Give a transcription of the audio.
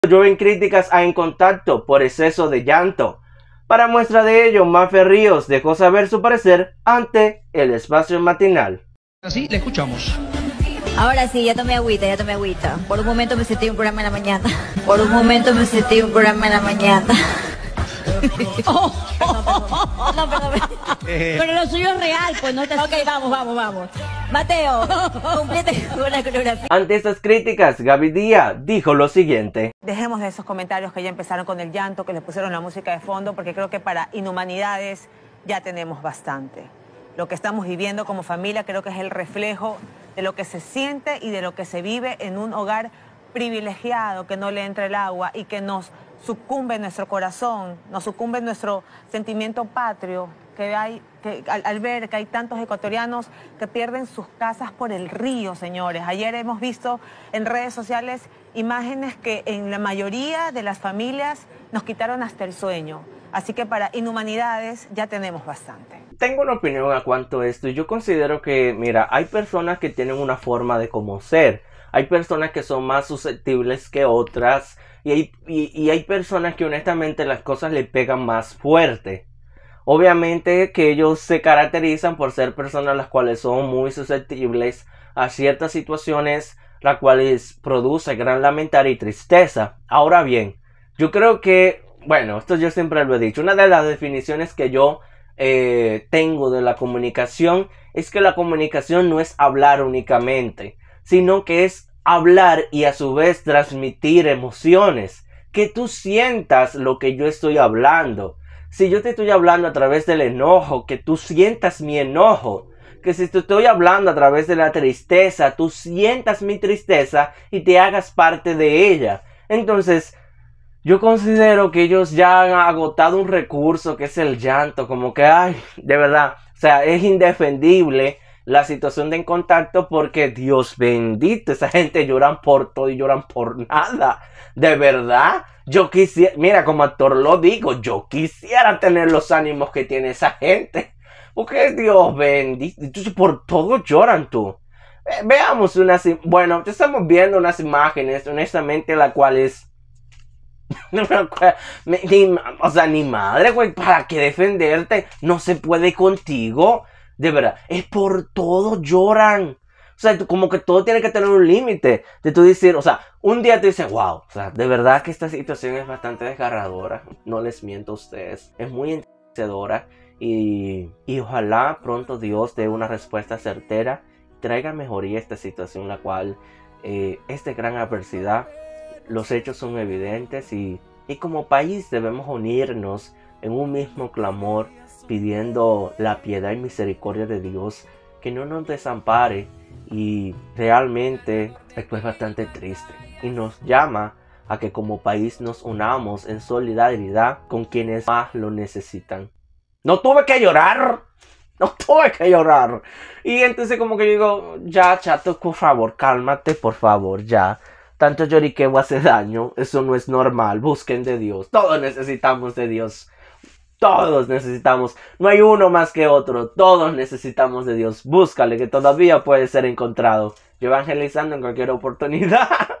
Llueven críticas a En Contacto por exceso de llanto. Para muestra de ello, Mafe Ríos dejó saber su parecer ante el espacio matinal. Así le escuchamos. Ahora sí, ya tomé agüita, ya tomé agüita. Por un momento me sentí un programa en la mañana. Por un momento me sentí un programa en la mañana. No, perdón. Pero lo suyo es real, pues no te... Ok, vamos. Mateo, complete con la coreografía. Ante estas críticas, Gaby Díaz dijo lo siguiente. Dejemos de esos comentarios que ya empezaron con el llanto, que le pusieron la música de fondo, porque creo que para inhumanidades ya tenemos bastante. Lo que estamos viviendo como familia creo que es el reflejo de lo que se siente y de lo que se vive en un hogar privilegiado, que no le entra el agua y que nos sucumbe nuestro corazón, nos sucumbe nuestro sentimiento patrio, que al ver que hay tantos ecuatorianos que pierden sus casas por el río, señores. Ayer hemos visto en redes sociales imágenes que en la mayoría de las familias nos quitaron hasta el sueño. Así que para inhumanidades ya tenemos bastante. Tengo una opinión a cuanto a esto y yo considero que, mira, hay personas que tienen una forma de cómo ser. Hay personas que son más susceptibles que otras y hay personas que honestamente las cosas le pegan más fuerte. Obviamente que ellos se caracterizan por ser personas las cuales son muy susceptibles a ciertas situaciones, las cuales produce gran lamentar y tristeza. Ahora bien, yo creo que, bueno, esto yo siempre lo he dicho, una de las definiciones que yo tengo de la comunicación es que la comunicación no es hablar únicamente, sino que es hablar y a su vez transmitir emociones, que tú sientas lo que yo estoy hablando. Si yo te estoy hablando a través del enojo, que tú sientas mi enojo. Que si te estoy hablando a través de la tristeza, tú sientas mi tristeza y te hagas parte de ella. Entonces, yo considero que ellos ya han agotado un recurso que es el llanto. Como que, ay, de verdad, o sea, es indefendible la situación de En Contacto porque, Dios bendito, esa gente lloran por todo y lloran por nada. De verdad, yo quisiera, mira, como actor lo digo, yo quisiera tener los ánimos que tiene esa gente. Porque, Dios bendito, entonces por todo lloran tú. Veamos bueno, estamos viendo unas imágenes, honestamente, la cual es... o sea, ni madre, güey, ¿para qué defenderte? No se puede contigo. De verdad, es por todo lloran. O sea, como que todo tiene que tener un límite. De tú decir, o sea, un día te dices, wow, o sea, de verdad que esta situación es bastante desgarradora. No les miento a ustedes. Es muy entristecedora. Y ojalá pronto Dios dé una respuesta certera. Traiga mejoría a esta situación, la cual es de gran adversidad. Los hechos son evidentes y como país debemos unirnos en un mismo clamor, pidiendo la piedad y misericordia de Dios, que no nos desampare. Y realmente esto es bastante triste y nos llama a que como país nos unamos en solidaridad con quienes más lo necesitan. No tuve que llorar. Y entonces como que yo digo, ya chato, por favor, cálmate, por favor, ya. Tanto lloriqueo hace daño, eso no es normal, busquen de Dios. Todos necesitamos de Dios. Todos necesitamos, no hay uno más que otro, todos necesitamos de Dios. Búscale, que todavía puede ser encontrado. Yo evangelizando en cualquier oportunidad.